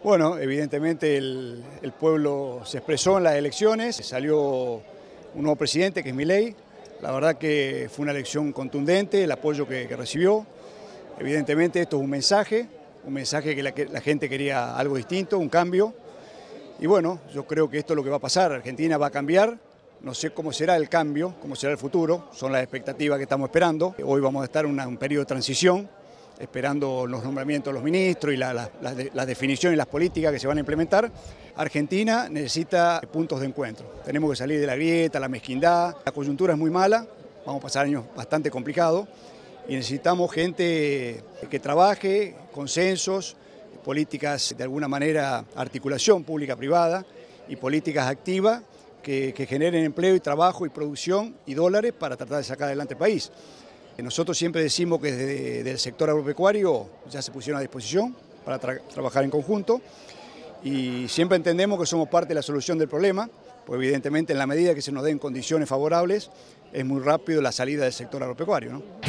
Bueno, evidentemente el pueblo se expresó en las elecciones, salió un nuevo presidente que es Milei. La verdad que fue una elección contundente, el apoyo que recibió. Evidentemente esto es un mensaje que la gente quería algo distinto, un cambio. Y bueno, yo creo que esto es lo que va a pasar, Argentina va a cambiar. No sé cómo será el cambio, cómo será el futuro, son las expectativas que estamos esperando. Hoy vamos a estar en un periodo de transición, esperando los nombramientos de los ministros y las definiciones y las políticas que se van a implementar. Argentina necesita puntos de encuentro. Tenemos que salir de la grieta, la mezquindad. La coyuntura es muy mala, vamos a pasar años bastante complicados y necesitamos gente que trabaje, consensos, políticas de alguna manera, articulación pública-privada y políticas activas que generen empleo y trabajo y producción y dólares para tratar de sacar adelante el país. Nosotros siempre decimos que desde el sector agropecuario ya se pusieron a disposición para trabajar en conjunto y siempre entendemos que somos parte de la solución del problema, pues evidentemente en la medida que se nos den condiciones favorables es muy rápido la salida del sector agropecuario, ¿no?